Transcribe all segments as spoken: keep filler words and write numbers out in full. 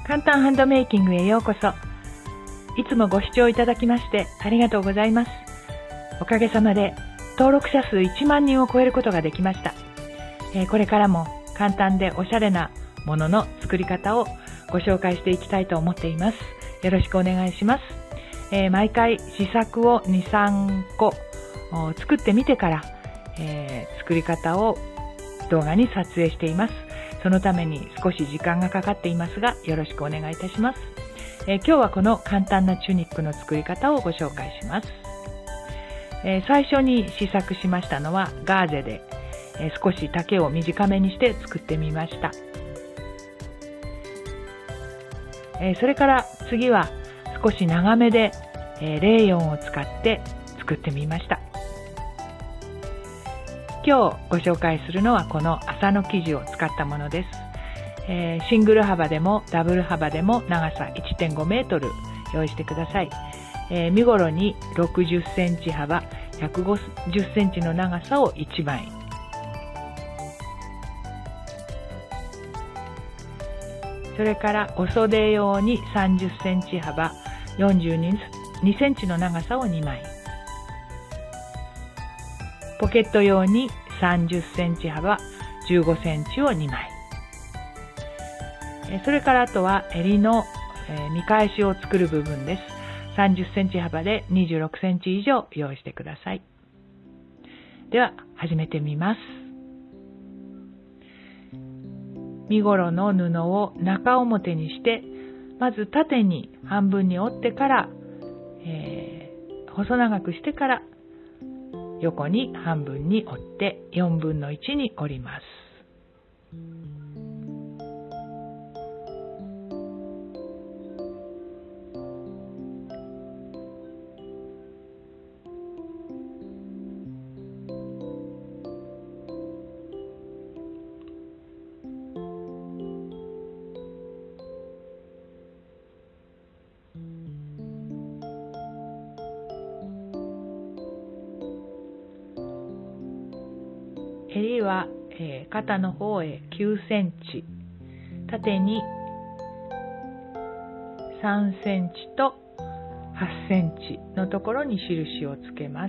簡単ハンドメイキングへようこそ。いつもご視聴いただきましてありがとうございます。おかげさまで登録者数いちまんにんを超えることができました。えー、これからも簡単でおしゃれなものの作り方をご紹介していきたいと思っています。よろしくお願いします。えー、毎回試作をに、さんこ作ってみてから、えー、作り方を動画に撮影しています。そのために少し時間がかかっていますが、よろしくお願いいたします。えー、今日はこの簡単なチュニックの作り方をご紹介します。えー、最初に試作しましたのはガーゼで、えー、少し丈を短めにして作ってみました。えー、それから次は少し長めで、えー、レーヨンを使って作ってみました。今日ご紹介するのはこの麻の生地を使ったものです。えー、シングル幅でもダブル幅でも長さ いってんごメートル用意してください。えー、身ごろにろくじゅっセンチ幅、ひゃくごじゅっセンチの長さをいちまい。それからお袖用にさんじゅっセンチ幅、よんじゅうにセンチの長さをにまい。ポケット用にさんじゅっセンチ幅、じゅうごセンチをにまい。それからあとは襟の見返しを作る部分です。さんじゅっセンチ幅でにじゅうろくセンチ以上用意してください。では始めてみます。身ごろの布を中表にして、まず縦に半分に折ってから、えー、細長くしてから横に半分に折ってよんぶんのいちに折ります。襟は、えー、肩の方へきゅうセンチ、縦にさんセンチとはちセンチのところに印をつけます。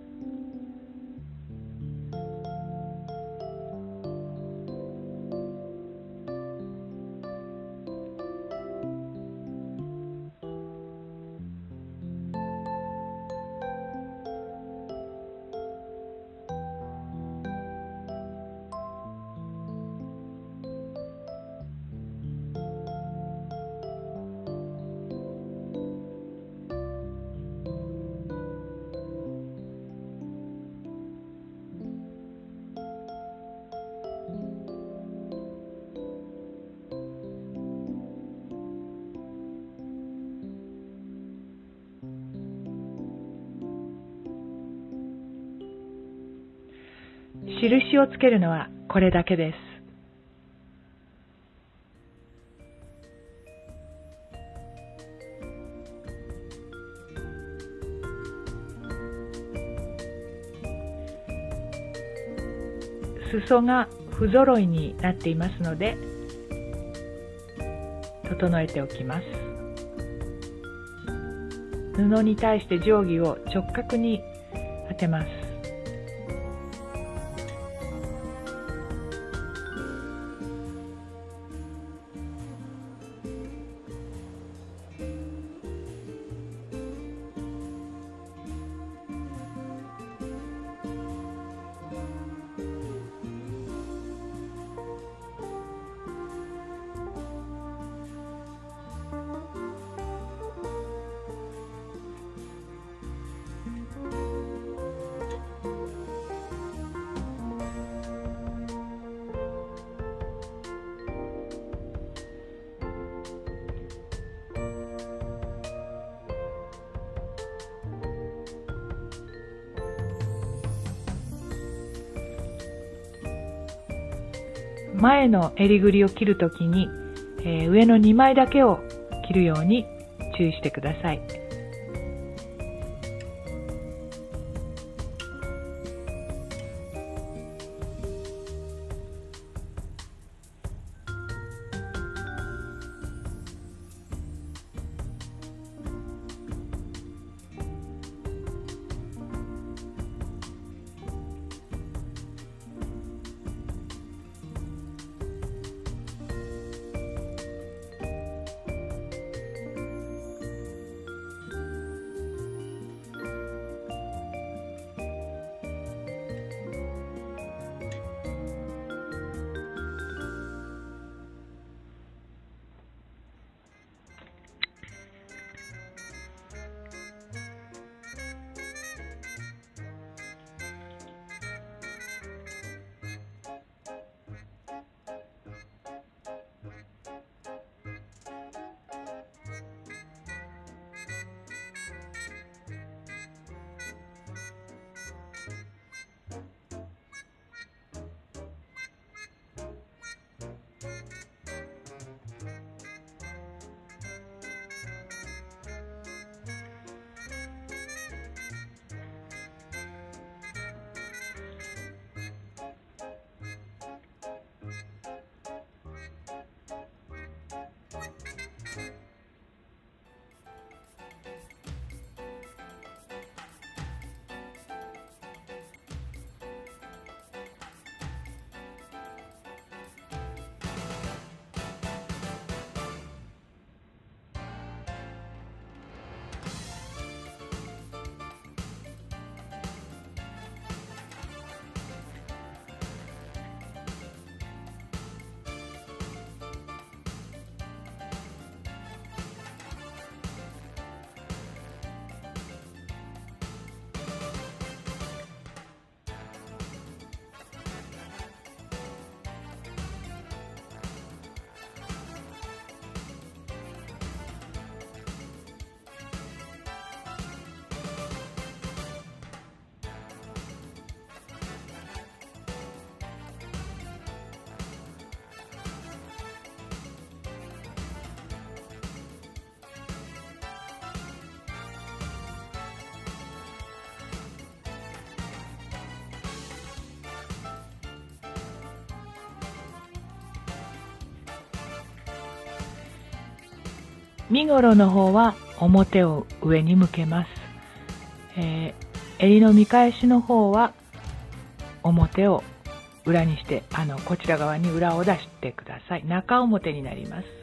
印をつけるのはこれだけです。裾が不揃いになっていますので整えておきます。布に対して定規を直角に当てます。前の襟ぐりを切るときに、えー、上のにまいだけを切るように注意してください。 身ごろの方は表を上に向けます。えー、襟の見返しの方は表を裏にして、あのこちら側に裏を出してください。中表になります。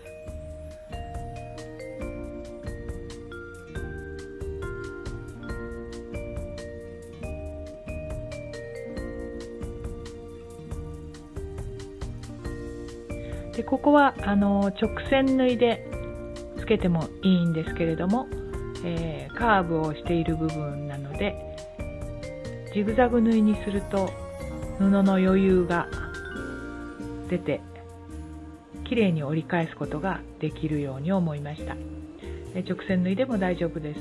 でここはあの直線縫いでつけてもいいんですけれども、えー、カーブをしている部分なのでジグザグ縫いにすると布の余裕が出てきれいに折り返すことができるように思いました。直線縫いでも大丈夫です。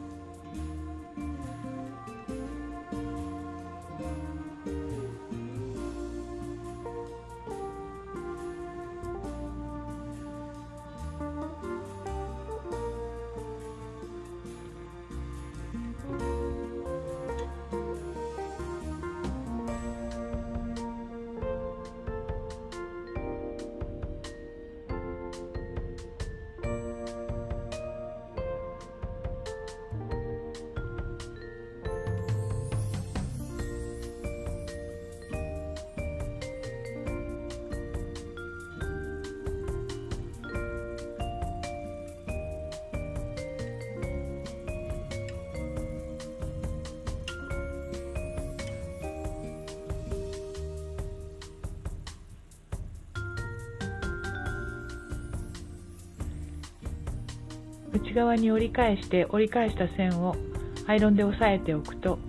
内側に折り返して折り返した線をアイロンで押さえておくと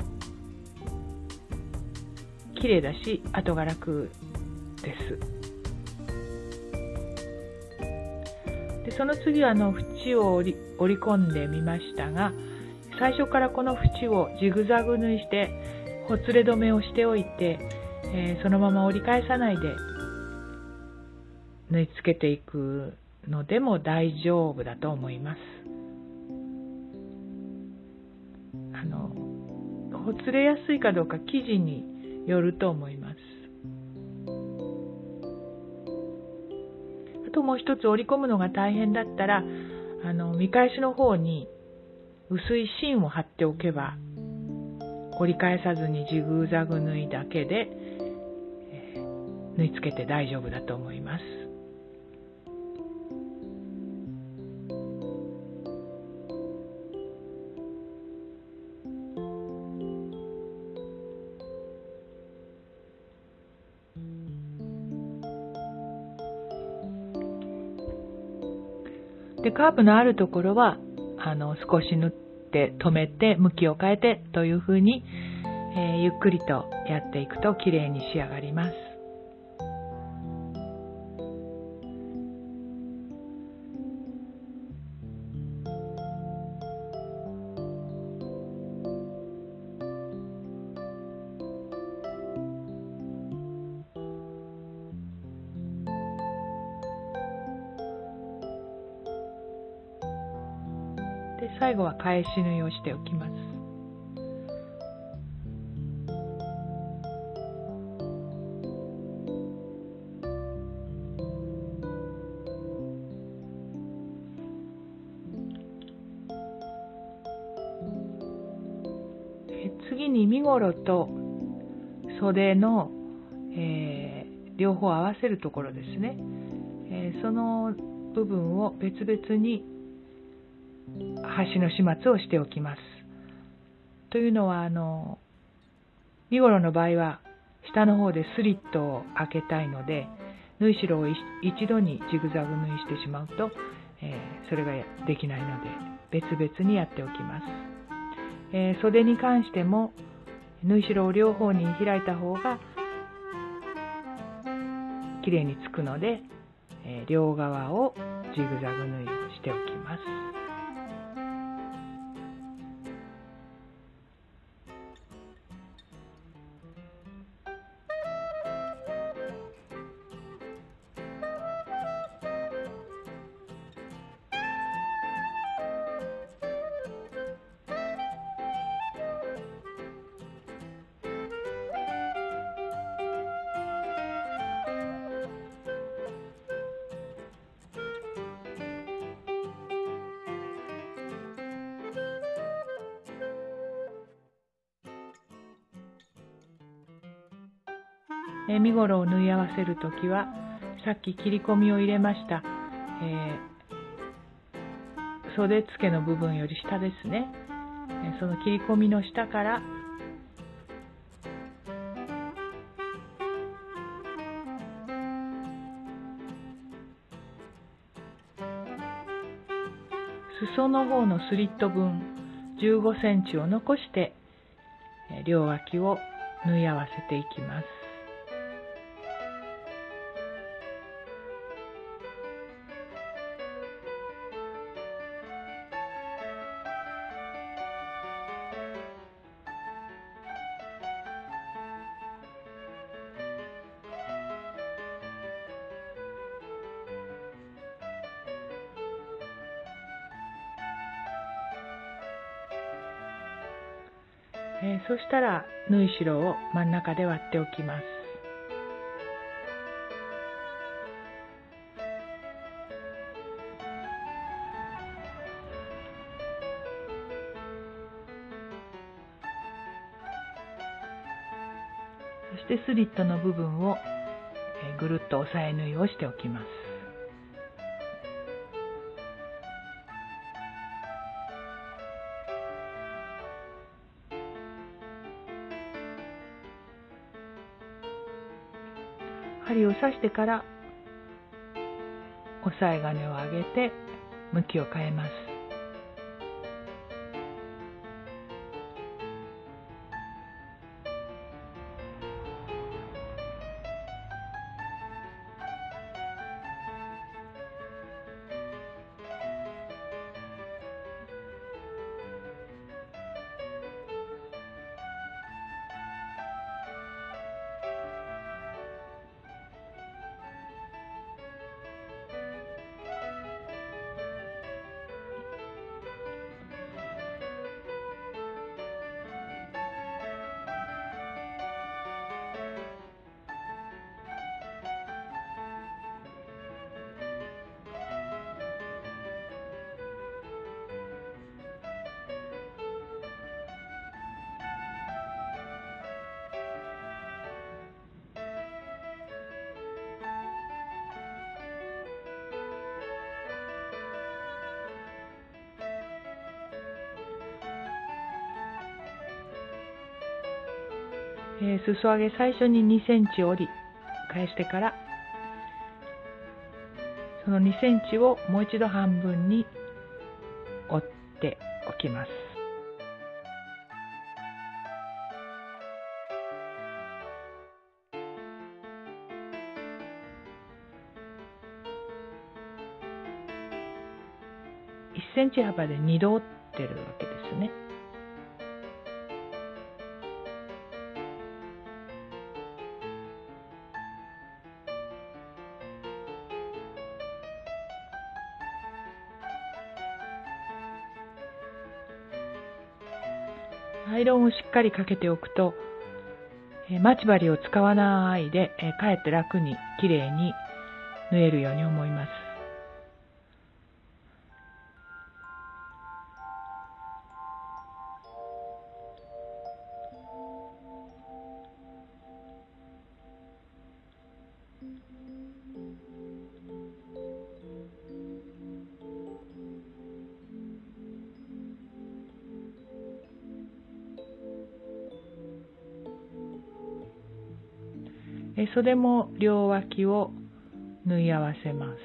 綺麗だし後が楽です。でその次はあの縁を折り、折り込んでみましたが、最初からこの縁をジグザグ縫いしてほつれ止めをしておいて、えー、そのまま折り返さないで縫い付けていくのでも大丈夫だと思います。あのほつれやすいかどうか生地によると思います。あともう一つ折り込むのが大変だったら、あの見返しの方に薄い芯を貼っておけば折り返さずにジグザグ縫いだけで、えー、縫い付けて大丈夫だと思います。でカーブのあるところはあの少し縫って止めて向きを変えてというふうに、えー、ゆっくりとやっていくときれいに仕上がります。で最後は返し縫いをしておきます。次に身ごろと袖の、えー、両方合わせるところですね、えー、その部分を別々に端の始末をしておきます。というのはあの身ごろの場合は下の方でスリットを開けたいので、縫い代を一度にジグザグ縫いしてしまうと、えー、それができないので別々にやっておきます。えー、袖に関しても縫い代を両方に開いた方がきれいにつくので、えー、両側をジグザグ縫いをしておきます。 えー、身ごろを縫い合わせるときは、さっき切り込みを入れました、えー、袖付けの部分より下ですね、えー、その切り込みの下から裾の方のスリット分じゅうごセンチを残して両脇を縫い合わせていきます。えー、そしたら縫い代を真ん中で割っておきます。そしてスリットの部分を、えー、ぐるっと押さえ縫いをしておきます。針を刺してから押さえ金を上げて向きを変えます。えー、裾上げ最初ににセンチ折り返してから、そのにセンチをもう一度半分に折っておきます。いっセンチ幅でにど折ってるわけですね。アイロンをしっかりかけておくと、え待ち針を使わないで、えかえって楽にきれいに縫えるように思います。え袖も両脇を縫い合わせます。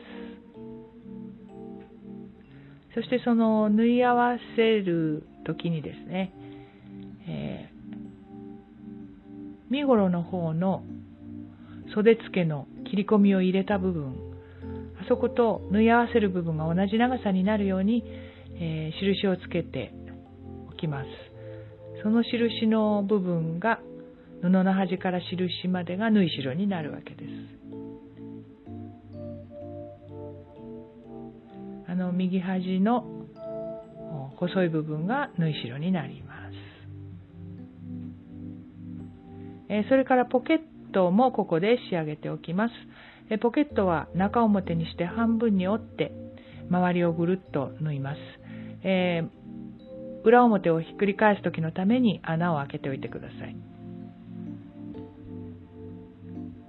そしてその縫い合わせる時にですね、えー、身ごろの方の袖付けの切り込みを入れた部分、あそこと縫い合わせる部分が同じ長さになるように、えー、印をつけておきます。その印の部分が布の端から印までが縫い代になるわけです。あの右端の細い部分が縫い代になります。えそれからポケットもここで仕上げておきます。えポケットは中表にして半分に折って周りをぐるっと縫います。えー、裏表をひっくり返す時のために穴を開けておいてください。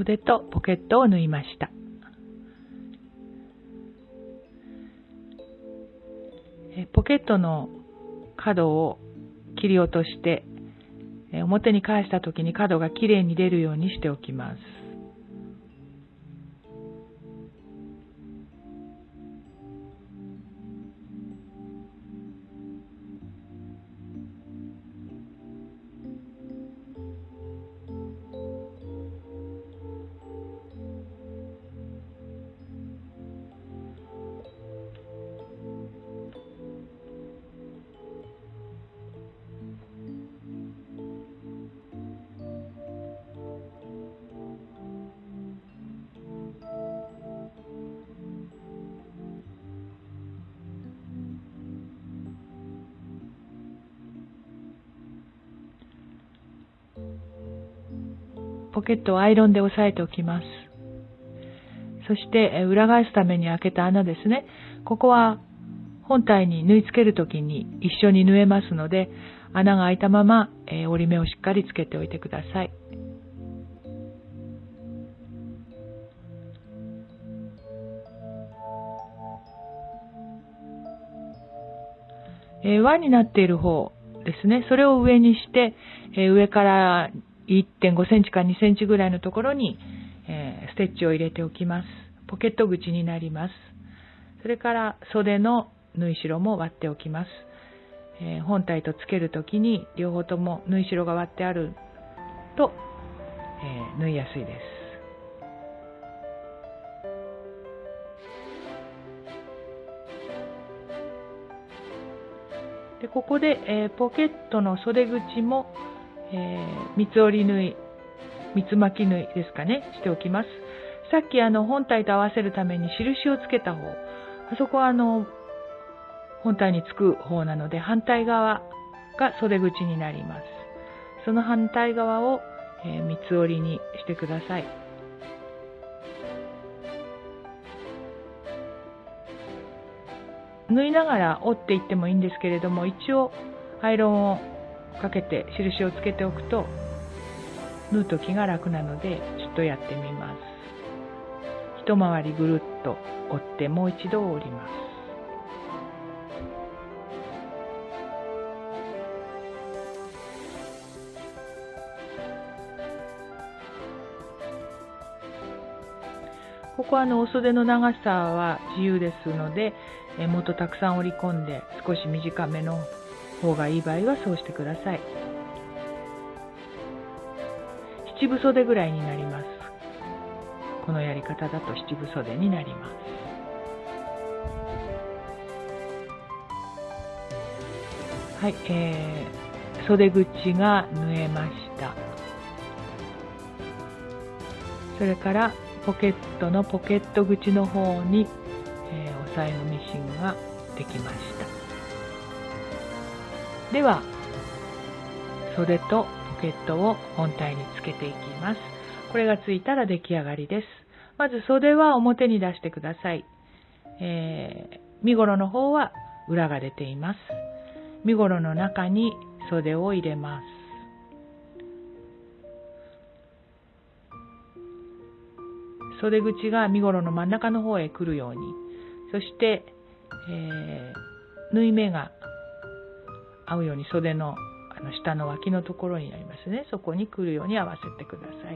袖とポケットを縫いました。ポケットの角を切り落として表に返した時に角がきれいに出るようにしておきます。ポケットをアイロンで押さえておきます。そして裏返すために開けた穴ですね。ここは本体に縫い付けるときに一緒に縫えますので、穴が開いたまま折り目をしっかりつけておいてください。輪になっている方ですね。それを上にして、上からいってんごセンチかにセンチぐらいのところにステッチを入れておきます。ポケット口になります。それから袖の縫い代も割っておきます。本体とつけるときに両方とも縫い代が割ってあると縫いやすいです。でここで、えー、ポケットの袖口も、えー、三つ折り縫い、三つ巻き縫いですかね、しておきます。さっきあの本体と合わせるために印をつけた方、あそこはあの本体につく方なので反対側が袖口になります。その反対側を、えー、三つ折りにしてください。縫いながら折っていってもいいんですけれども、一応アイロンをかけて印をつけておくと縫う時が楽なので、ちょっとやってみます。一回りぐるっと折ってもう一度折ります。ここはあのお袖の長さは自由ですので、えもっとたくさん折り込んで少し短めの方がいい場合はそうしてください。七分袖ぐらいになります。このやり方だと七分袖になります。はい、えー、袖口が縫えました。それからポケットのポケット口の方に、えー、押さえのミシンができました。では袖とポケットを本体につけていきます。これがついたら出来上がりです。まず袖は表に出してください。えー、身ごろの方は裏が出ています。身ごろの中に袖を入れます。袖口が身ごろの真ん中の方へ来るように、そして、えー、縫い目が合うように袖の、あの下の脇のところになりますね。そこに来るように合わせてください。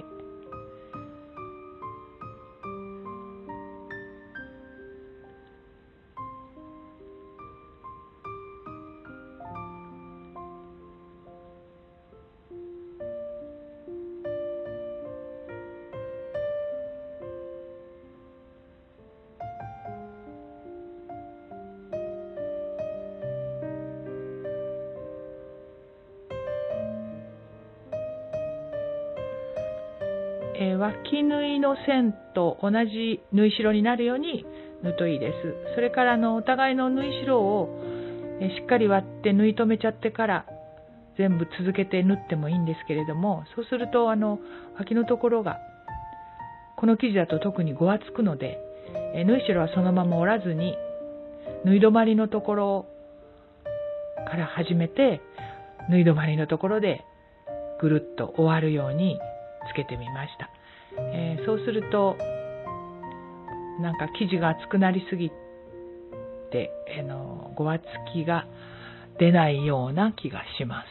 えー、脇縫いの線と同じ縫い代になるように縫うといいです。それからあのお互いの縫い代を、えー、しっかり割って縫い留めちゃってから全部続けて縫ってもいいんですけれども、そうするとあの脇のところがこの生地だと特にごわつくので、えー、縫い代はそのまま折らずに縫い止まりのところから始めて縫い止まりのところでぐるっと終わるようにつけてみました。 えー、そうするとなんか生地が厚くなりすぎて、あのごわつきが出ないような気がします。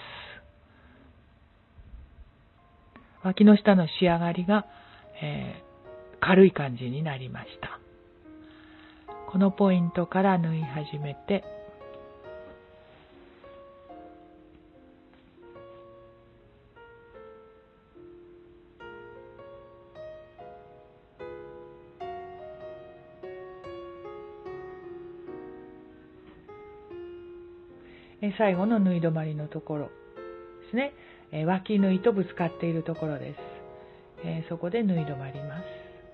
脇の下の仕上がりが、えー、軽い感じになりました。このポイントから縫い始めて、最後の縫い止まりのところですね、脇縫いとぶつかっているところです。そこで縫い止まります。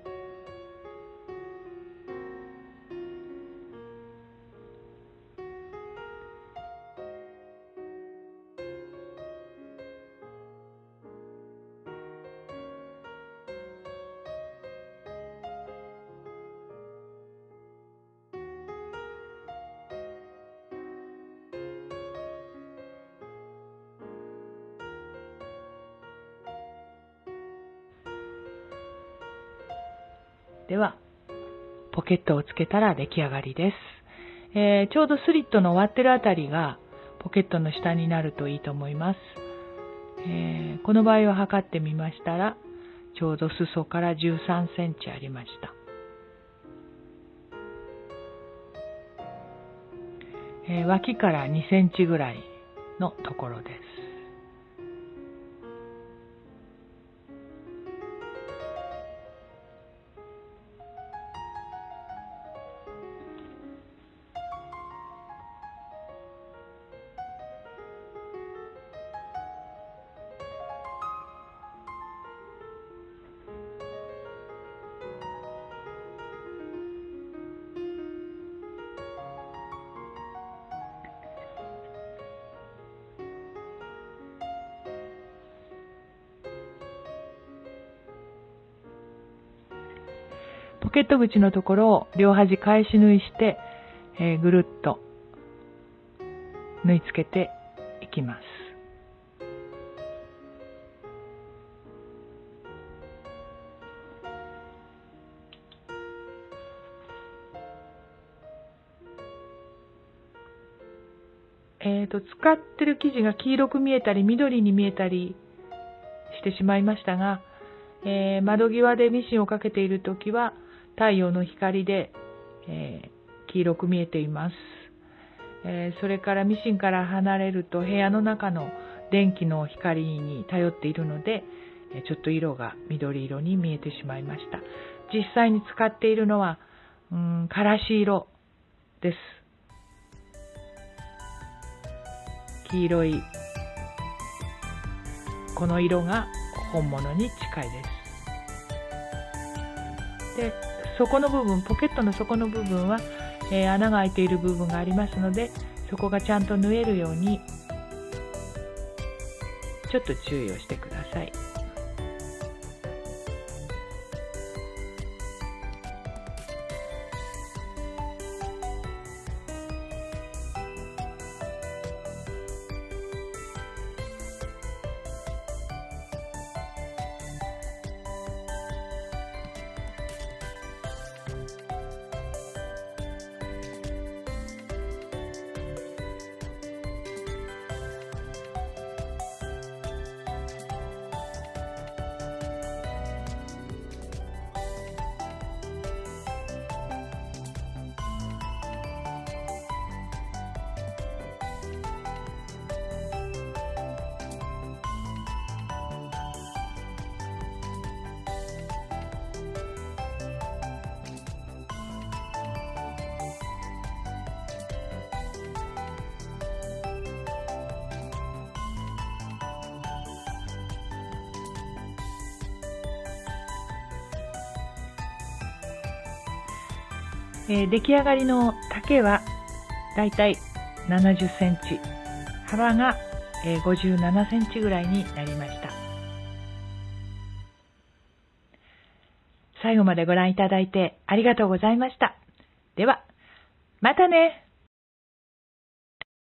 ではポケットをつけたら出来上がりです。えー、ちょうどスリットの割ってるあたりがポケットの下になるといいと思います。えー、この場合は測ってみましたらちょうど裾からじゅうさんセンチありました。えー、脇からにセンチぐらいのところです。ポケット口のところを両端返し縫いして、えー、ぐるっと縫い付けていきます。えーと、使ってる生地が黄色く見えたり緑に見えたりしてしまいましたが、えー、窓際でミシンをかけているときは太陽の光で、えー、黄色く見えています。えー、それからミシンから離れると部屋の中の電気の光に頼っているので、ちょっと色が緑色に見えてしまいました。実際に使っているのは、うん、からし色です。黄色いこの色が本物に近いです。で、底の部分、ポケットの底の部分は、えー、穴が開いている部分がありますので、そこがちゃんと縫えるようにちょっと注意をしてください。えー、出来上がりの丈はだいたいななじゅっセンチ、幅がごじゅうななセンチぐらいになりました。最後までご覧いただいてありがとうございました。では、またね。